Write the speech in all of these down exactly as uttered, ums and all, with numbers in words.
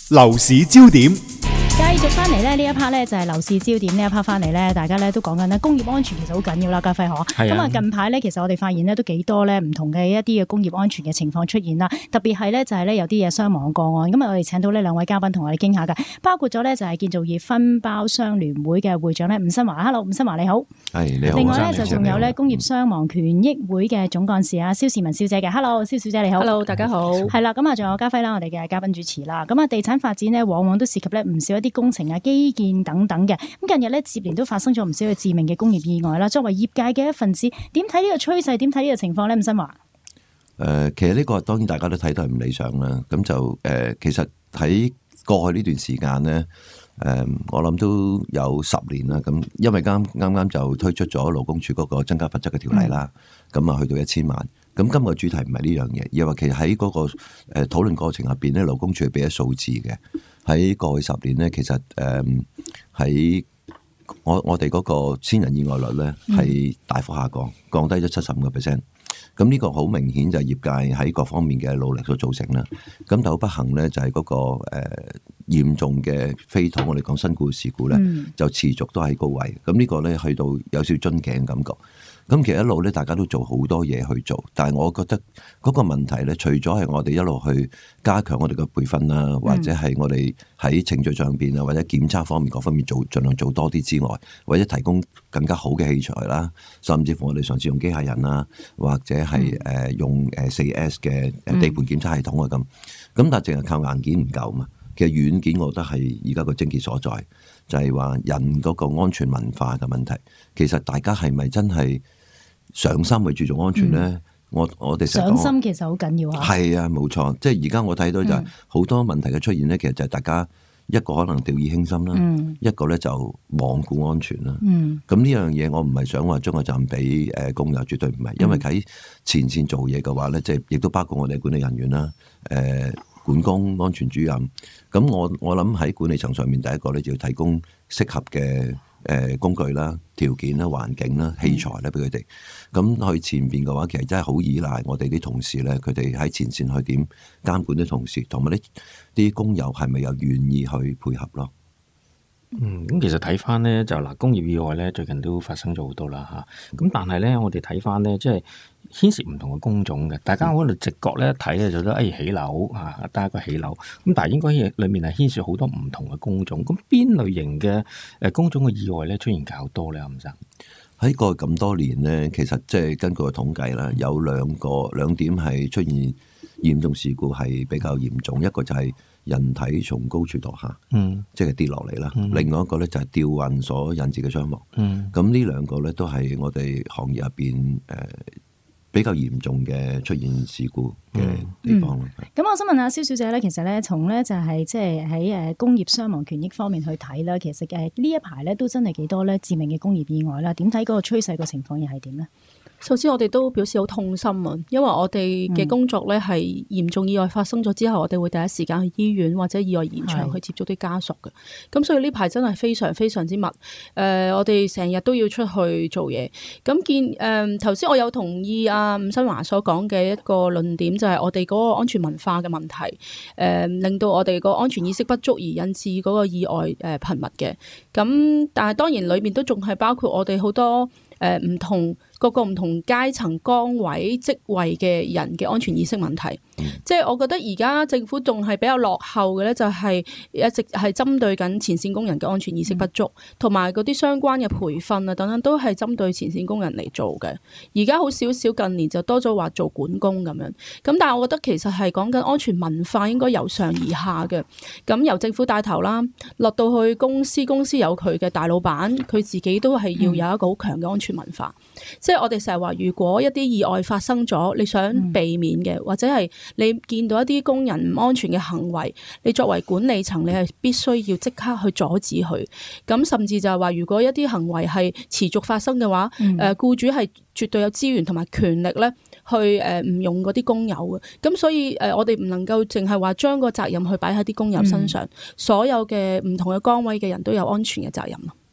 樓市焦點， 繼續翻嚟咧，呢一 part 咧就係樓市焦點。呢一 part 翻嚟咧，大家咧都講緊咧工業安全其實好緊要啦，家輝可。咁啊近排咧，其實我哋發現咧都幾多咧唔同嘅一啲嘅工業安全嘅情況出現啦。特別係咧就係咧有啲嘢傷亡個案。咁啊我哋請到呢兩位嘉賓同我哋傾下㗎，包括咗咧就係建造業分包商聯會嘅會長咧吳新華。Hello， 吳新華你好。 係你好。 另外咧就仲有咧工業傷亡權益會嘅總幹事啊蕭倩文小姐嘅。Hello， 蕭小姐你好。 Hello， 大家好。 係啦，咁啊仲有家輝啦，我哋嘅嘉賓主持啦。咁啊地產發展呢，往往都涉及咧唔少一啲工程啊、基建等等嘅。咁近日咧接連都發生咗唔少嘅致命嘅工業意外啦。作為業界嘅一份子，點睇呢個趨勢？點睇呢個情況咧？吳新華。 誒、呃，其實呢個當然大家都睇到係唔理想啦。咁就誒、呃，其實喺過去呢段時間咧，誒、呃，我諗都有十年啦。咁因為啱啱啱就推出咗勞工處嗰個增加罰則嘅條例啦，咁啊、嗯、去到一千萬。咁今個主題唔係呢樣嘢，而係話其實喺嗰個誒討論過程入邊咧，勞工處係俾咗數字嘅。喺過去十年咧，其實誒喺、呃、我我哋嗰個千人意外率咧係大幅下降，降低咗七十五個 percent。咁呢個好明顯就係業界喺各方面嘅努力所造成啦。咁但好不幸咧，就係嗰、那個誒、呃、嚴重嘅飛土，我哋講身故事故咧，就持續都喺高位。咁呢個咧去到有少少樽頸感覺。咁其實一路咧，大家都做好多嘢去做，但係我覺得嗰個問題咧，除咗係我哋一路去加強我哋嘅培訓啦，或者係我哋喺程序上邊啊，或者檢測方面各方面做，盡量做多啲之外，或者提供更加好嘅器材啦，甚至乎我哋嘗試用機械人啦，或者係誒用誒四 S 嘅地盤檢測系統啊咁。咁但係淨係靠硬件唔夠嘛，其實軟件我覺得係而家個症結所在，就係話人嗰個安全文化嘅問題。其實大家係咪真係上心去注重安全咧、嗯？我我哋上心其實好緊要啊。係啊，冇錯。即係而家我睇到就係好多問題嘅出現咧、嗯，其實就係大家一個可能掉以輕心啦、嗯，一個咧就罔顧安全啦。咁、嗯、呢樣嘢我唔係想話將個責任俾誒工友，絕對唔係。因為喺前線做嘢嘅話咧，即係亦都包括我哋管理人員啦，誒、呃、管工安全主任。咁我我諗喺管理層上面，第一個咧就要提供適合嘅誒工具啦、條件啦、環境啦、器材咧俾佢哋。咁去前邊嘅話，其實真係好依賴我哋啲同事咧，佢哋喺前線去點監管啲同事，同埋啲啲工友係咪又願意去配合咯？ 嗯，咁其實睇翻咧就嗱，工業意外咧最近都發生咗好多啦嚇。咁但係咧，我哋睇翻咧，即係牽涉唔同嘅工種嘅，大家可能直覺咧一睇咧就覺得誒起樓嚇，得一個起樓。咁但係應該裡面係牽涉好多唔同嘅工種。咁邊類型嘅誒工種嘅意外咧出現較多咧？吳生喺過去咁多年咧，其實即係根據個統計啦，有兩個兩點係出現嚴重事故係比較嚴重，一個就係人體從高處墮下，嗯，即係跌落嚟啦。另外一個咧就係吊運所引致嘅傷亡。嗯，咁呢兩個咧都係我哋行業入邊誒比較嚴重嘅出現事故嘅地方。咁、嗯嗯、我想問下蕭小姐咧，其實咧從咧就係即係喺誒工業傷亡權益方面去睇啦，其實誒呢一排咧都真係幾多咧致命嘅工業意外啦。點睇嗰個趨勢個情況又係點咧？ 首先我哋都表示好痛心啊，因為我哋嘅工作咧係嚴重意外發生咗之後，我哋會第一時間去醫院或者意外現場去接觸啲家屬嘅。咁所以呢排真係非常非常之密。誒、呃，我哋成日都要出去做嘢。咁見誒頭先我有同意阿吳新華所講嘅一個論點，就係我哋嗰個安全文化嘅問題，誒、呃、令到我哋個安全意識不足而引致嗰個意外誒頻密嘅。咁但係當然裏面都仲係包括我哋好多誒唔同各個唔同階層崗位職位嘅人嘅安全意識問題，嗯、即係我覺得而家政府仲係比較落後嘅咧，就係一直係針對緊前線工人嘅安全意識不足，同埋嗰啲相關嘅培訓啊等等，都係針對前線工人嚟做嘅。而家好少少近年就多咗話做管工咁樣，咁但係我覺得其實係講緊安全文化應該由上而下嘅，咁由政府帶頭啦，落到去公司，公司有佢嘅大老闆，佢自己都係要有一個好強嘅安全文化。嗯、即係我哋成日話，如果一啲意外發生咗，你想避免嘅，或者係你見到一啲工人唔安全嘅行為，你作為管理層，你係必須要即刻去阻止佢。咁甚至就係話，如果一啲行為係持續發生嘅話，誒、嗯，僱主係絕對有資源同埋權力咧，去誒唔用嗰啲工友嘅。咁所以誒，我哋唔能夠淨係話將個責任去擺喺啲工友身上，嗯、所有嘅唔同嘅崗位嘅人都有安全嘅責任咯。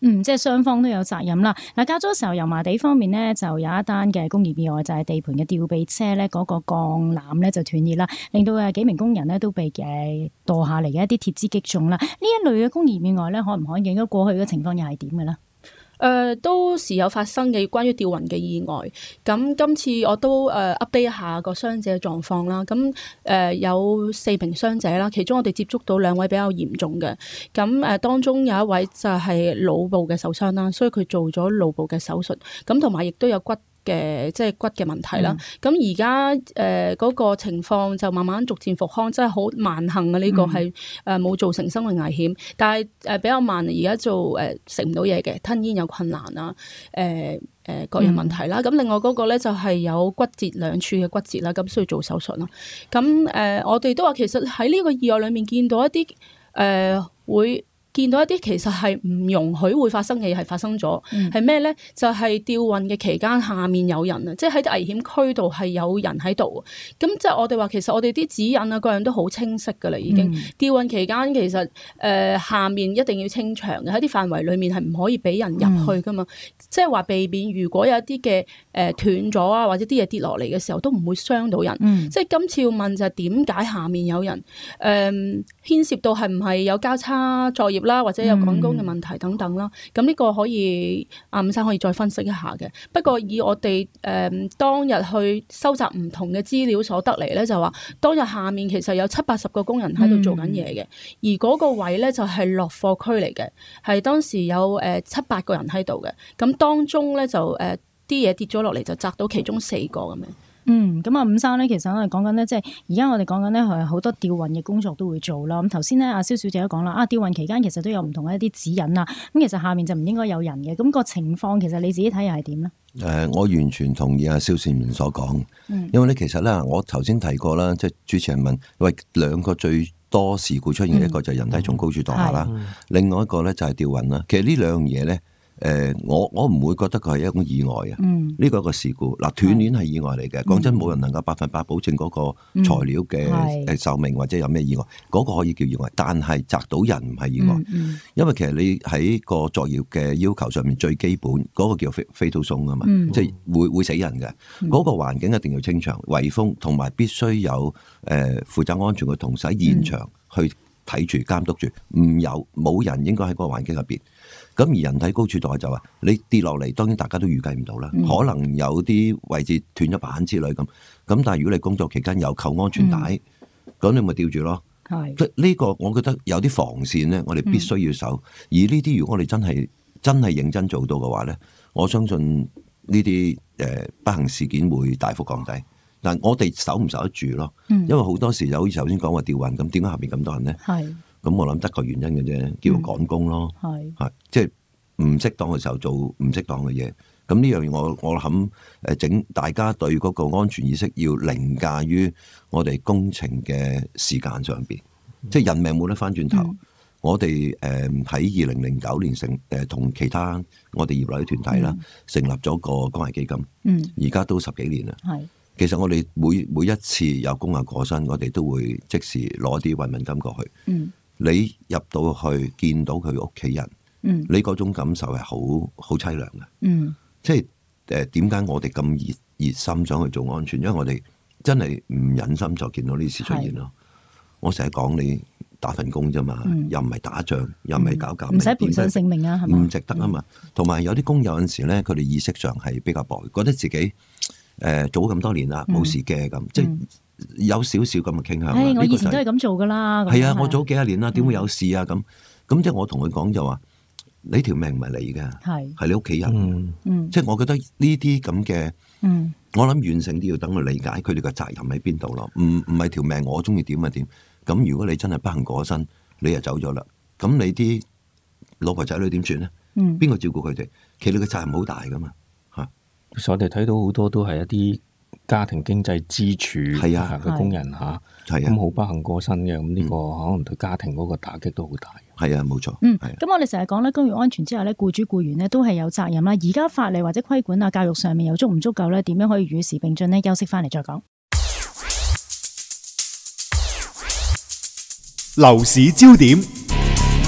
嗯，即係雙方都有責任啦。嗱，較早時候油麻地方面呢，就有一單嘅工業意外，就係、是、地盤嘅吊臂車咧嗰個鋼纜咧就斷裂啦，令到誒幾名工人咧都被誒墮下嚟嘅一啲鐵枝擊中啦。呢一類嘅工業意外咧，可唔可以應該過去嘅情況又係點嘅咧？ 誒、呃、都時有發生嘅關於吊運嘅意外，咁今次我都誒 update 一下個傷者嘅狀況啦。咁誒、呃、有四名傷者啦，其中我哋接觸到兩位比較嚴重嘅，咁誒、呃、當中有一位就係腦部嘅受傷啦，所以佢做咗腦部嘅手術，咁同埋亦都有骨嘅即係骨嘅問題啦。咁而家誒嗰個情況就慢慢逐漸復康，真係好萬幸啊！呢、這個係誒冇造成生命危險，但係誒比較慢。而家做誒食唔到嘢嘅，吞嚥有困難啊，誒、呃、誒各樣問題啦。咁、嗯、另外嗰個咧就係有骨折兩處嘅骨折啦，咁需要做手術啦。咁誒、呃、我哋都話其實喺呢個意外裏面見到一啲誒、呃、會。見到一啲其實係唔容許會發生嘅嘢係發生咗，係咩咧？就係、是、吊運嘅期間下面有人啊，即係喺啲危險區度係有人喺度。咁即係我哋話其實我哋啲指引啊各樣都好清晰㗎啦，已經、嗯、吊運期間其實誒、呃、下面一定要清場嘅，喺啲範圍裡面係唔可以俾人入去㗎嘛。即係話避免如果有一啲嘅誒斷咗啊，或者啲嘢跌落嚟嘅時候都唔會傷到人。嗯、即係今次要問就係點解下面有人誒、呃、牽涉到係唔係有交叉作業啦，或者有趕工嘅問題等等啦，咁呢、嗯、個可以阿伍生可以再分析一下嘅。不過以我哋誒、呃、當日去收集唔同嘅資料所得嚟咧，就話當日下面其實有七八十個工人喺度做緊嘢嘅，嗯、而嗰個位咧就係落貨區嚟嘅，係當時有誒、呃、七八個人喺度嘅，咁當中咧就誒啲嘢跌咗落嚟就砸到其中四個咁樣。 嗯，咁啊，伍生咧，其實我哋講緊咧，即係而家我哋講緊咧，係好多吊運嘅工作都會做啦。咁頭先咧，阿蕭小姐都講啦，啊，吊運期間其實都有唔同嘅一啲指引啦。咁其實下面就唔應該有人嘅。咁、那個情況其實你自己睇又係點咧？誒、 呃，我完全同意阿蕭善明所講。嗯、因為咧，其實咧，我頭先提過啦，即係主持人問，喂，兩個最多事故出現嘅一個就係人體從高處墮下啦，嗯、另外一個咧就係吊運啦。其實呢兩樣嘢咧。誒、呃，我我唔會覺得佢係一種意外啊！呢個、嗯、一個事故，嗱斷鏈係意外嚟嘅。講、嗯、真，冇人能夠百分百保證嗰個材料嘅誒壽命或者有咩意外，嗰、嗯、個可以叫意外。但係砸到人唔係意外，嗯嗯、因為其實你喺個作業嘅要求上面最基本嗰、嗰個叫 fatal zone 啊嘛，嗯、即係會會死人嘅。嗰、嗯、個環境一定要清場、圍封，同埋必須有誒、呃、負責安全嘅同事喺現場去睇住、監督住，唔有冇人應該喺嗰個環境入邊。咁而人體高處墮下就話你跌落嚟，當然大家都預計唔到啦。嗯、可能有啲位置斷咗板之類咁。咁但係如果你工作期間有扣安全帶，咁、嗯、你咪吊住咯。係是，呢個我覺得有啲防線咧，我哋必須要守。嗯、而呢啲如果我哋真係真係認真做到嘅話咧，我相信呢啲誒不幸事件會大幅降低。但我哋守唔守得住咯？嗯、因為好多時有好似頭先講話吊運咁，點解下邊咁多人咧？係。咁我諗得個原因嘅啫，叫趕工咯，係、嗯，即係唔適當嘅時候做唔適當嘅嘢。咁呢樣我我諗誒整大家對嗰個安全意識要凌駕於我哋工程嘅時間上邊，嗯、即係人命冇得翻轉頭。嗯、我哋誒喺二零零九年成誒同其他我哋業內嘅團體啦，嗯、成立咗個關愛基金，嗯，而家都十幾年啦，係、嗯。其實我哋每每一次有工友過身，我哋都會即時攞啲慰問金過去，嗯。你入到去見到佢屋企人，嗯、你嗰種感受係好好淒涼嘅。嗯、即係誒點解我哋咁熱熱心想去做安全？因為我哋真係唔忍心再見到呢啲事出現咯。是我成日講你打份工啫嘛，嗯、又唔係打仗，又唔係搞革命，唔使賠上性命啊，係嘛？唔值得啊嘛。同埋、嗯、有啲工友有陣時咧，佢哋意識上係比較薄，覺得自己誒、呃、做咗咁多年啦，冇事嘅咁，即係。嗯有少少咁嘅傾向。 係，我以前都係咁做噶啦。 係啊，我做咗幾廿年啦，點會有事啊？咁咁即係我同佢講就話，你條命唔係你嘅，係係你屋企人。嗯，即係我覺得呢啲咁嘅，嗯，我諗完成啲要等佢理解佢哋嘅責任喺邊度咯。唔唔係條命，我中意點就點。咁如果你真係不幸過身，你又走咗啦，咁你啲老婆仔女點算咧？嗯，邊個照顧佢哋？其實你嘅責任好大噶嘛。吓， 其實我哋睇到好多都係一啲家庭經濟支柱嘅工人吓，咁好不幸過身嘅，咁呢個可能對家庭嗰個打擊都好大。 係啊，冇錯。 嗯，咁我哋成日講咧，工業安全之後咧，僱主僱員咧都係有責任啦。而家法例或者規管啊，教育上面又足唔足夠咧？點樣可以與時並進呢？休息翻嚟再講。 樓市焦點。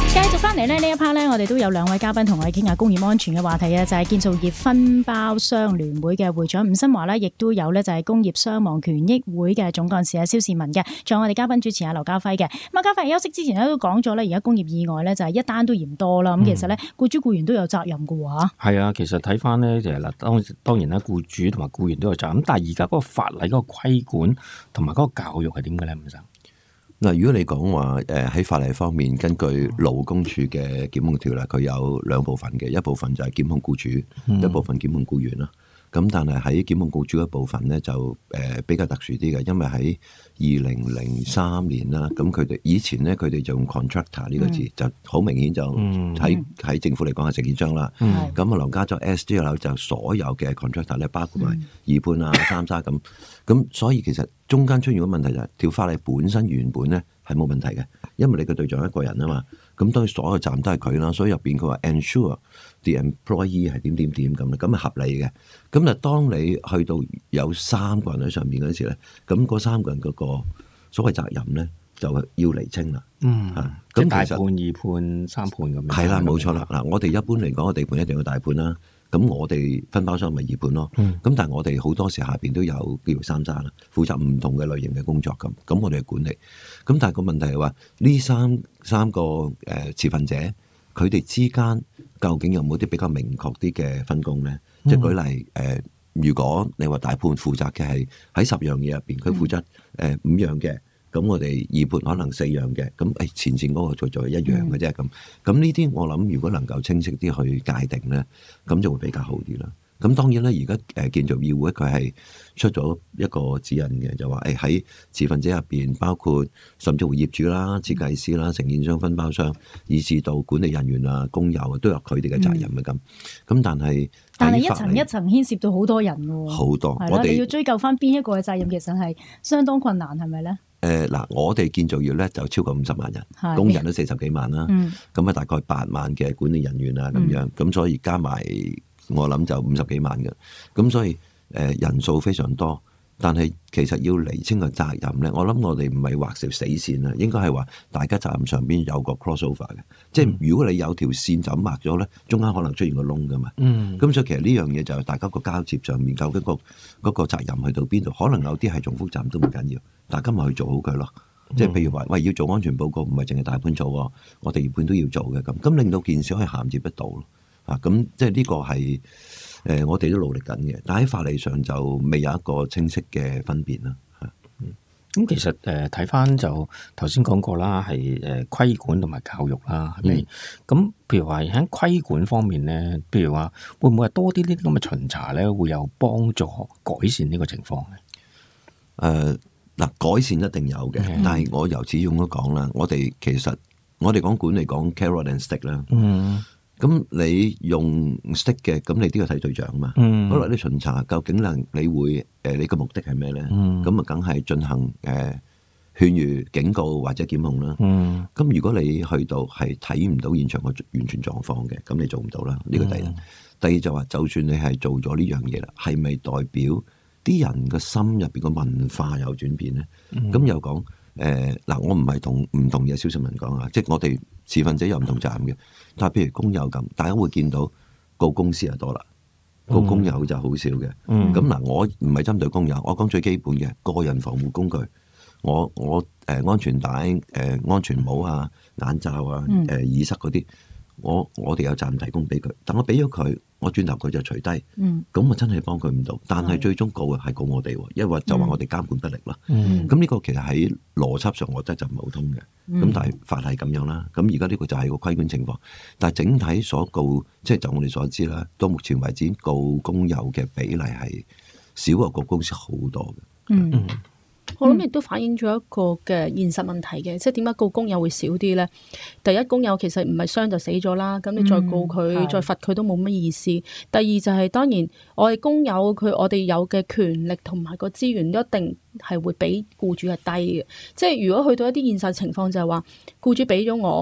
翻嚟咧呢一 part 咧，我哋都有兩位嘉賓同我哋傾下工業安全嘅話題啊，就係建造業分包商聯會嘅會長伍新華啦，亦都有咧就係工業傷亡權益會嘅總幹事啊蕭倩文嘅，仲有我哋嘉賓主持阿劉家輝嘅。咁啊，家輝休息之前咧都講咗咧，而家工業意外咧就係一單都嫌多啦。咁其實咧，僱主僱員都有責任嘅喎。係啊，其實睇翻咧就係嗱，當當然啦，僱主同埋僱員都有責任。咁但係而家嗰個法例、嗰個規管同埋嗰個教育係點嘅咧，伍生？ 嗱，如果你講話誒喺法例方面，根據勞工處嘅檢控條例，佢有兩部分嘅，一部分就係檢控僱主，嗯、一部分檢控僱員啦。咁但係喺檢控僱主一部分咧，就誒比較特殊啲嘅，因為喺二零零三年啦，咁佢哋以前咧，佢哋就用 contractor 呢個字，嗯、就好明顯就喺喺、嗯、政府嚟講係承建商啦。咁啊、嗯，樓加咗 S 之後就所有嘅 contractor 咧，包括埋二判啊、三沙咁，咁所以其實中間出現個問題就係、是、條法例本身原本咧係冇問題嘅，因為你嘅對象一個人啊嘛，咁當然所有站都係佢啦，所以入邊佢話 ensure the employee 係點點點咁，咁係合理嘅。咁啊，當你去到有三個人喺上邊嗰時咧，咁嗰三個人嗰個所謂責任咧，就要釐清啦。嗯，嚇、啊，咁大判、二判、三判咁樣。 係啦，冇錯啦。嗱，我哋一般嚟講，個地盤一定要大判啦。咁我哋分包商咪二判咯。咁、嗯、但係我哋好多時下邊都有叫做三沙啦，負責唔同嘅類型嘅工作咁。咁我哋係管理。咁但係個問題係話，呢三三個誒、呃、持份者，佢哋之間究竟有冇啲比較明確啲嘅分工咧？嗯、即係舉例誒、呃，如果你話大判負責嘅係喺十樣嘢入邊，佢負責誒、呃、五樣嘅。咁我哋二判可能四樣嘅，咁誒前線嗰個做做一樣嘅啫咁。咁呢啲我諗如果能夠清晰啲去界定咧，咁就會比較好啲啦。咁當然咧，而家誒建造業議會佢係出咗一個指引嘅，就話誒喺持份者入邊，包括甚至乎業主啦、設計師啦、承建商、分包商，以至到管理人員啊、工友啊，都有佢哋嘅責任嘅咁。咁、嗯、但係但係一層一層牽涉到好多人喎， 好多係啦，你要追究翻邊一個嘅責任，其實係相當困難，係咪咧？ 誒嗱、呃，我哋建造業咧就超過五十萬人，是工人都四十幾萬啦，咁啊、嗯、大概八萬嘅管理人員啊咁樣，咁、嗯、所以加埋我諗就五十幾萬嘅，咁所以誒、呃、人數非常多，但係其實要釐清個責任咧，我諗我哋唔係畫條死線啊，應該係話大家責任上邊有個 crossover 嘅，即係如果你有條線就咁畫咗咧，中間可能出現個窿噶嘛，咁、嗯、所以其實呢樣嘢就係大家個交接上面究竟個嗰個責任去到邊度，可能有啲係重複站都唔緊要。大家咪去做好佢咯，即係譬如話，喂，要做安全報告，唔係淨係大判做，我哋二判都要做嘅咁，咁令到件事可以銜接得到咯。啊，咁即係呢個係誒、呃，我哋都努力緊嘅，但喺法例上就未有一個清晰嘅分別啦。嚇、嗯， 咁其實誒睇翻就頭先講過啦，係誒規管同埋教育啦，係咪？咁、嗯、譬如話喺規管方面咧，譬如話會唔會係多啲呢啲咁嘅巡查咧，會有幫助改善呢個情況咧？誒、 呃。嗱，改善一定有嘅，嗯、但係我由始終都講啦，我哋其實我哋講管理講 carrot and stick 啦，咁、嗯、你用 stick 嘅，咁你都要睇對象嘛。嗯、好啦，你巡查究竟能你會誒、呃、你嘅目的係咩咧？咁啊梗係進行誒、呃、勸喻、警告或者檢控啦。咁、嗯、如果你去到係睇唔到現場個完全狀況嘅，咁你做唔到啦。呢、這個第一。嗯、第二就話，就算你係做咗呢樣嘢啦，係咪代表啲人嘅心入邊個文化有轉變咧？咁、嗯、又講誒嗱，我唔係同唔同嘅蕭倩文講啊，即係我哋持份者有唔同責任嘅。但係譬如工友咁，大家會見到告公司就多啦，告工友就好少嘅。咁嗱、嗯，我唔係針對工友，我講最基本嘅個人防護工具，我我誒、呃、安全帶、誒、呃、安全帽啊、眼罩啊、誒、呃、耳塞嗰啲。我我哋有責任提供俾佢，但我俾咗佢，我轉頭佢就除低，咁、嗯、我真係幫佢唔到。但係最終告嘅係告我哋，因為就話我哋監管不力啦。咁呢、嗯、個其實喺邏輯上我覺得就唔係好通嘅。咁、嗯、但係法係咁樣啦。咁而家呢個就係個規管情況。但係整體所告，即係就我哋所知啦，到目前為止告工友嘅比例係少過告公司好多嘅。嗯嗯我諗亦都反映咗一個嘅現實問題嘅，即係點解告工友會少啲咧？第一，工友其實唔係傷就死咗啦，咁你再告佢、嗯、再罰佢都冇乜意思。第二就係、是、當然，我哋工友佢我哋有嘅權力同埋個資源一定係會比僱主係低嘅。即係如果去到一啲現實情況就係話，僱主俾咗我。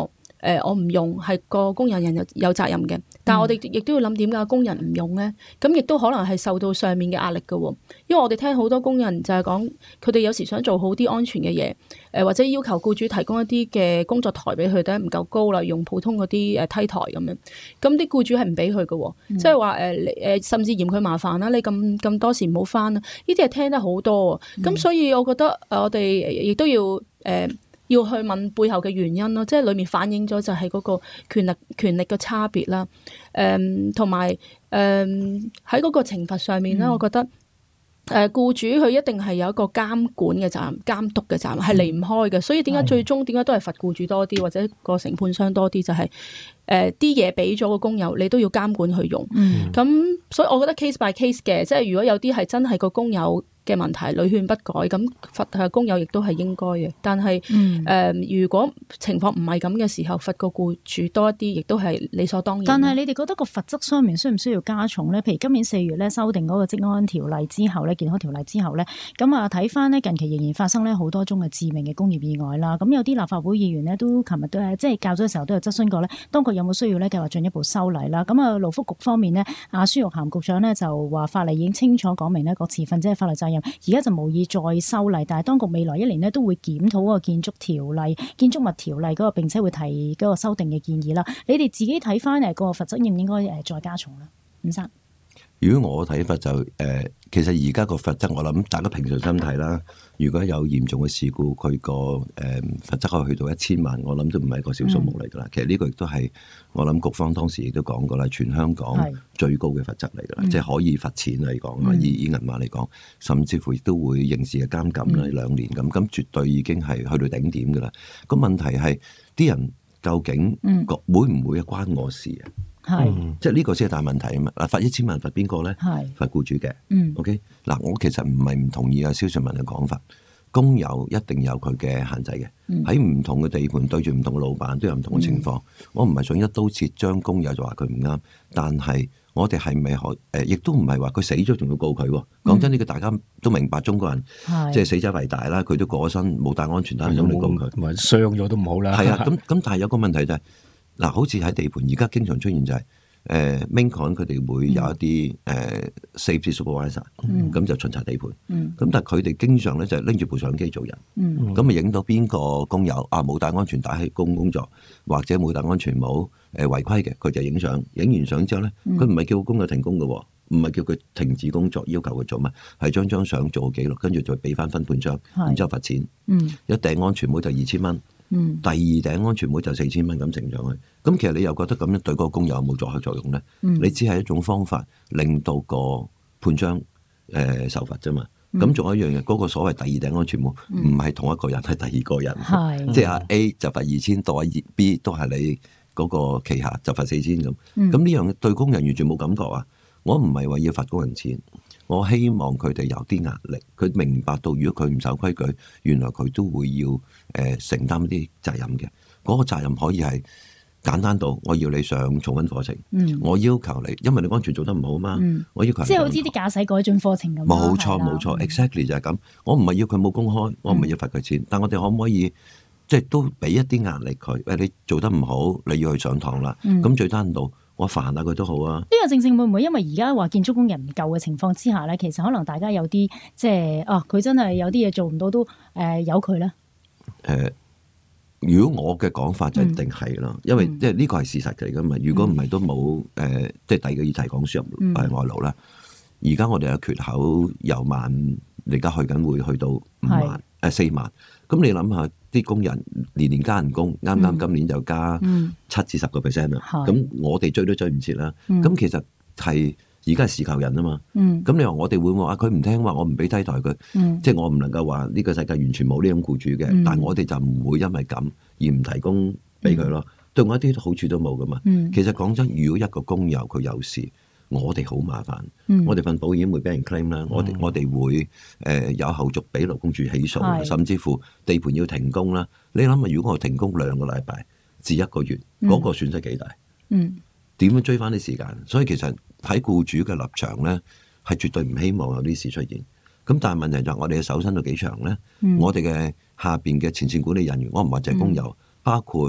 呃、我唔用係個工人人有有責任嘅，但係我哋亦都要諗點解工人唔用咧？咁亦都可能係受到上面嘅壓力嘅喎，因為我哋聽好多工人就係講佢哋有時想做好啲安全嘅嘢，誒、呃、或者要求僱主提供一啲嘅工作台俾佢，但係唔夠高啦，用普通嗰啲誒梯台咁樣，咁啲僱主係唔俾佢嘅喎，即係話誒誒甚至嫌佢麻煩啦，你咁咁多時唔好返啦，呢啲係聽得好多喎，咁、嗯、所以我覺得誒我哋亦都要誒。呃要去問背後嘅原因咯，即係裡面反映咗就係嗰個權力權力嘅差別啦。誒同埋誒喺嗰個懲罰上面咧，嗯、我覺得誒僱主佢一定係有一個監管嘅責任、監督嘅責任，係離唔開嘅。所以點解最終點解都係罰僱主多啲，或者個承判商多啲，就係誒啲嘢俾咗個工友，你都要監管去用。咁、嗯、所以我覺得 case by case 嘅，即係如果有啲係真係個工友嘅問題屢勸不改，咁罰係工友亦都係應該嘅。但係誒、嗯呃，如果情況唔係咁嘅時候，罰個僱主多一啲，亦都係理所當然。 但係你哋覺得個罰則上面需唔需要加重咧？譬如今年四月咧修訂嗰個職安條例之後咧，健康條例之後咧，咁啊睇翻咧近期仍然發生咧好多宗嘅致命嘅工業意外啦。咁有啲立法會議員咧都琴日都係即係較早嘅時候都有質詢過咧，當局有冇需要咧計劃進一步修例啦？咁啊勞福局方面咧，阿孫玉菡局長咧就話法例已經清楚講明呢個持份者嘅法律責任。而家就無意再修例，但係當局未來一年咧都會檢討嗰個建築條例、建築物條例嗰個，並且會提嗰個修訂嘅建議啦。你哋自己睇翻誒個罰則應唔應該誒再加重咧？伍生， 如果我睇法就誒、呃，其實而家個罰則我諗大家平常心睇啦。如果有嚴重嘅事故，佢個誒罰則可以去到一千萬，我諗都唔係一個小數目嚟㗎啦。嗯、其實呢個亦都係我諗局方當時亦都講過啦，全香港最高嘅罰則嚟㗎啦，是即係可以罰錢嚟講，嗯、以以銀碼嚟講，甚至乎亦都會刑事嘅監禁啦，兩、嗯、年咁，咁絕對已經係去到頂點㗎啦。個問題係啲人究竟會唔會關我事啊？係，嗯、即係呢個先係大問題啊嘛！嗱，罰一千萬罰邊個咧？係罰僱主嘅。嗯，OK。嗱，我其實唔係唔同意阿蕭倩文嘅講法，工友一定有佢嘅限制嘅。喺唔、嗯、同嘅地盤對住唔同嘅老闆都有唔同嘅情況。嗯、我唔係想一刀切將工友就話佢唔啱，但係我哋係咪可誒？亦都唔係話佢死咗仲要告佢。講、嗯、真，呢個大家都明白，中國人即係、嗯、死者為大啦。佢都過咗身，冇帶安全帶，咁你告佢， 咪傷咗都唔好啦。 係啊，咁咁，但係有個問題就係、是。嗱，好似喺地盤而家經常出現就係、是，誒 main con 佢哋會有一啲誒 safety supervisor，咁就巡查地盤。咁、嗯、但係佢哋經常咧就拎住部相機做人，咁咪影到邊個工友啊冇戴安全帶喺工工作，或者冇戴安全帽誒違規嘅，佢就影相。影完相之後咧，佢唔係叫個工友停工嘅，唔係叫佢停止工作，要求佢做乜，係將張相做個記錄，跟住再俾翻分判商，是然之後罰錢。嗯、一頂安全帽就二千蚊。嗯、第二頂安全帽就四千蚊咁呈上去，咁其實你又覺得咁樣對嗰個工友有冇阻嚇作用咧？嗯、你只係一種方法令到個判章誒、呃、受罰啫嘛。咁仲、嗯、有一樣嘢，嗰、那個所謂第二頂安全帽唔係同一個人，係、嗯、第二個人，是即係阿 A 就罰二千，到阿 B 都係你嗰個旗下就罰四千咁。咁呢、嗯、樣對工人完全冇感覺啊！我唔係話要罰工人錢。我希望佢哋有啲壓力，佢明白到如果佢唔守規矩，原來佢都會要誒、呃、承擔啲責任嘅。嗰、那個責任可以係簡單到我要你上重溫課程，嗯、我要求你，因為你安全做得唔好嘛，嗯、我要求你即係好似啲駕駛改進課程咁。 冇錯冇錯 exactly 就係咁。我唔係要佢冇公開，我唔係要罰佢錢，嗯、但我哋可唔可以即係都俾一啲壓力佢？誒，你做得唔好，你要去上堂啦。咁、嗯、最單到。我煩下佢都好啊！呢個正正會唔會因為而家話建築工人唔夠嘅情況之下咧，其實可能大家有啲即係啊，佢真係有啲嘢做唔到都誒由佢咧。 誒、呃，如果我嘅講法就一定係咯，嗯、因為即係呢個係事實嚟噶嘛。如果唔係都冇誒、呃，即係第二個議題講輸入誒外勞啦。而家、嗯、我哋嘅缺口由萬，而家去緊會去到五萬誒四萬。咁你諗下，啲工人年年加人工，啱啱今年就加七至十個 percent 啦。咁、嗯、我哋追都追唔切啦。咁、嗯、其實係而家係事求人啊嘛。咁、嗯、你話我哋會唔會話佢唔聽話，我唔俾低待佢？嗯、即係我唔能夠話呢個世界完全冇呢種僱主嘅。嗯、但係我哋就唔會因為咁而唔提供俾佢咯。嗯、對我一啲好處都冇噶嘛。嗯、其實講真，如果一個工友佢有事，我哋好麻煩，嗯、我哋份保險會俾人 claim 啦、嗯，我哋我哋會誒、呃、有後續俾勞工處起訴，是甚至乎地盤要停工啦。你諗下，如果我停工兩個禮拜至一個月，嗰、嗯、個損失幾大？嗯，點樣追翻啲時間？所以其實喺僱主嘅立場咧，係絕對唔希望有啲事出現。咁但係問題就係我哋嘅手伸到幾長咧？嗯、我哋嘅下邊嘅前線管理人員，我唔話淨係工友，嗯、包括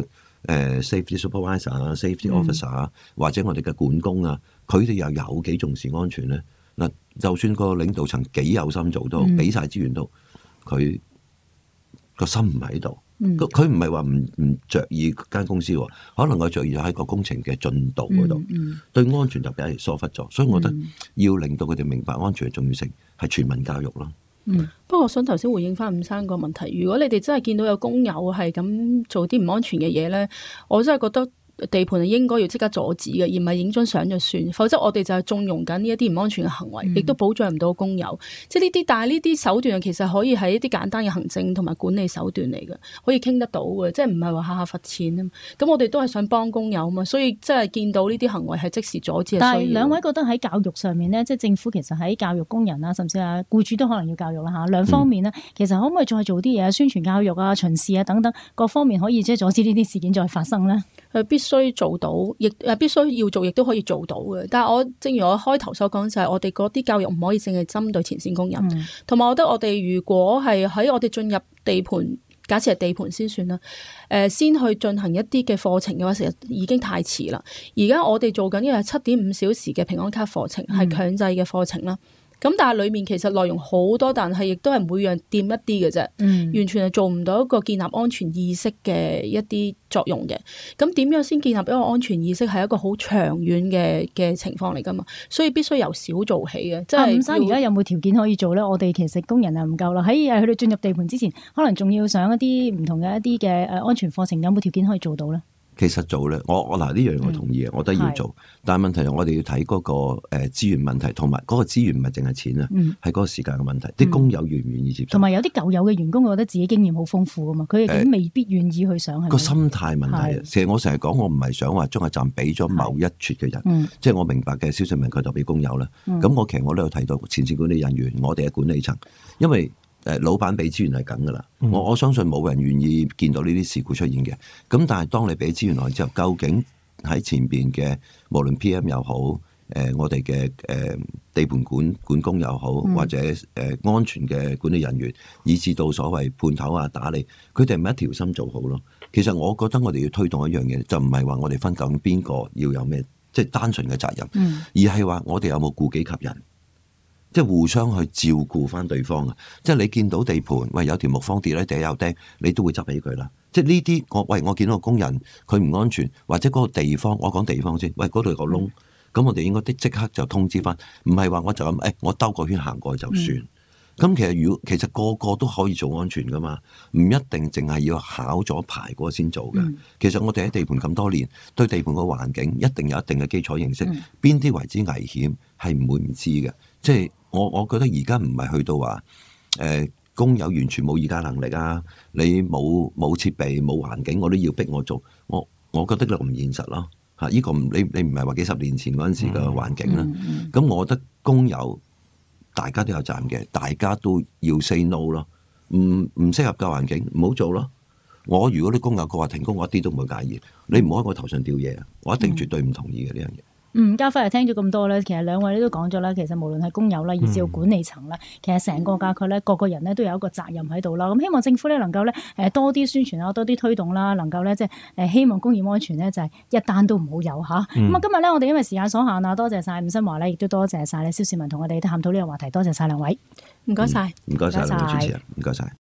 誒 safety supervisor 啊、safety officer 啊，或者我哋嘅管工啊，佢哋又有幾重視安全咧？嗱，就算個領導層幾有心做都，俾晒資源都，佢個心唔喺度。佢唔係話唔唔著意間公司喎，可能佢著意喺個工程嘅進度嗰度，嗯嗯、對安全就比較疏忽咗。所以我覺得要令到佢哋明白安全嘅重要性，係全民教育咯。 嗯，不過我想頭先回應翻伍生個問題，如果你哋真係見到有工友係咁做啲唔安全嘅嘢咧，我真係覺得地盤係應該要即刻阻止嘅，而唔係影張相就算。否則我哋就係縱容緊呢一啲唔安全嘅行為，亦、嗯、都保障唔到工友。即係呢啲，但係呢啲手段其實可以係一啲簡單嘅行政同埋管理手段嚟嘅，可以傾得到嘅，即係唔係話下下罰錢啊。咁我哋都係想幫工友嘛，所以即係見到呢啲行為係即時阻止。 但係兩位覺得喺教育上面咧，即係政府其實喺教育工人啦，甚至係僱主都可能要教育啦嚇。兩方面咧，嗯、其實可唔可以再做啲嘢，宣傳教育啊、巡視啊等等各方面，可以即係阻止呢啲事件再發生咧？ 佢必須做到，亦誒必須要做，亦都可以做到嘅。但係我正如我開頭所講，就係、是、我哋嗰啲教育唔可以淨係針對前線工人，同埋、嗯、我覺得我哋如果係喺我哋進入地盤，假設係地盤先算啦，誒、呃、先去進行一啲嘅課程嘅話，其實已經太遲啦。而家我哋做緊嘅係七點五小時嘅平安卡課程，係強制嘅課程啦。咁但係裡面其實內容好多，但係亦都係每樣掂一啲嘅啫，嗯、完全係做唔到一個建立安全意識嘅一啲作用嘅。咁點樣先建立一個安全意識係一個好長遠嘅嘅情況嚟㗎嘛？所以必須由小做起嘅。即係伍生而家有冇條件可以做咧？我哋其實工人係唔夠啦。喺佢哋進入地盤之前，可能仲要上一啲唔同嘅一啲嘅誒安全課程，有冇條件可以做到咧？ 其實做咧，我我嗱呢樣我同意嘅，嗯、我覺得要做。是但係問題係我哋要睇嗰個誒資源問題，同埋嗰個資源唔係淨係錢啊，係嗰、嗯、個時間嘅問題。啲、嗯、工友願唔願意接受？同埋有啲舊有嘅員工，我覺得自己經驗好豐富噶嘛，佢哋未必願意去上。係個、呃、心態問題啊！其實是我成日講，我唔係想話中亞站俾咗某一撮嘅人，嗯、即係我明白嘅消息明佢就俾工友啦。咁、嗯、我其實我都有提到前線管理人員，我哋嘅管理層，因為。誒老闆俾資源係咁噶啦，我、嗯、我相信冇人願意見到呢啲事故出現嘅。咁但係當你俾資源落去之後，究竟喺前邊嘅無論 P M 又好，誒、呃、我哋嘅誒地盤管管工又好，嗯、或者誒、呃、安全嘅管理人員，以至到所謂判頭啊打理，佢哋唔係一條心做好咯。其實我覺得我哋要推動一樣嘢，就唔係話我哋分究竟邊個要有咩，即係單純嘅責任，嗯、而係話我哋有冇顧己及人。即係互相去照顧翻對方啊！即係你見到地盤，喂有條木方跌喺地有釘，你都會執起佢啦。即係呢啲我喂我見到個工人佢唔安全，或者嗰個地方，我講地方先，喂嗰度有個窿，咁、嗯、我哋應該的即刻就通知翻，唔係話我就咁誒、哎，我兜個圈行過去就算。咁、嗯、其實如果其實個個都可以做安全噶嘛，唔一定淨係要考咗牌嗰個先做嘅。嗯、其實我哋喺地盤咁多年，對地盤個環境一定有一定嘅基礎認識，邊啲、嗯、為之危險係唔會唔知嘅，即係。我我覺得而家唔係去到話，誒、呃、工友完全冇議價能力啊，你冇冇設備冇環境，我都要逼我做，我我覺得呢個唔現實咯嚇。依、這個唔你你唔係話幾十年前嗰陣時嘅環境啦。咁、嗯嗯、我覺得工友大家都有責任嘅，大家都要 say no 咯，唔唔適合嘅環境唔好做咯。我如果啲工友佢話停工，我一啲都唔會介意。你唔好喺我頭上掉嘢，我一定絕對唔同意嘅呢樣嘢。 嗯，家輝又聽咗咁多咧，其實兩位都講咗啦，其實無論係工友啦，以至到管理層啦，其實成個架構咧，個個人咧都有一個責任喺度啦。咁希望政府咧能夠咧誒多啲宣傳啊，多啲推動啦，能夠咧即係誒希望工業安全咧就係一單都唔好有嚇。咁啊、嗯，今日咧我哋因為時間所限啊，多謝晒伍新華咧，亦都多謝晒咧蕭倩文同我哋探討呢個話題，多謝晒兩位，唔該晒， 唔該晒兩位主持人，唔該晒。